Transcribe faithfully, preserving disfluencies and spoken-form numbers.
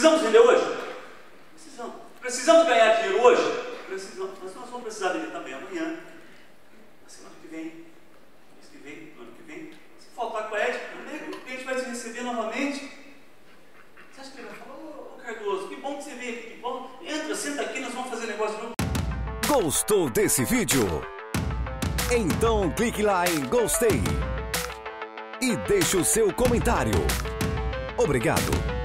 Precisamos vender hoje? Precisamos. Precisamos ganhar dinheiro hoje? Precisamos. Mas nós vamos precisar dele também amanhã, na semana que vem, no mês que vem, no ano que vem. Se faltar com a ética, o cliente vai te receber novamente. Você acha que ele vai falar, ô, ô Cardoso, que bom que você veio aqui, que bom. Entra, senta aqui, nós vamos fazer negócio de novo. Gostou desse vídeo? Então clique lá em gostei e deixe o seu comentário. Obrigado.